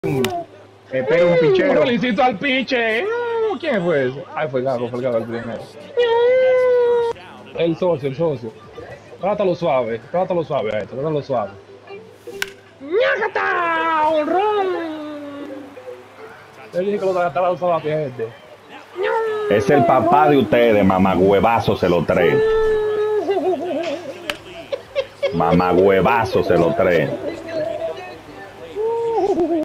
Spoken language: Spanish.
Me pega un pichero. Rolicito al piche. ¿Quién fue ese? Ay, fue el Gago el primero. El socio, el socio. Trátalo suave a esto, trátalo suave. ¡Ñácata! ¡Honrón! Yo dije que lo trataba suave a gente. Es el papá de ustedes, mamagüevazo se lo trae. Mamagüevazo se lo trae.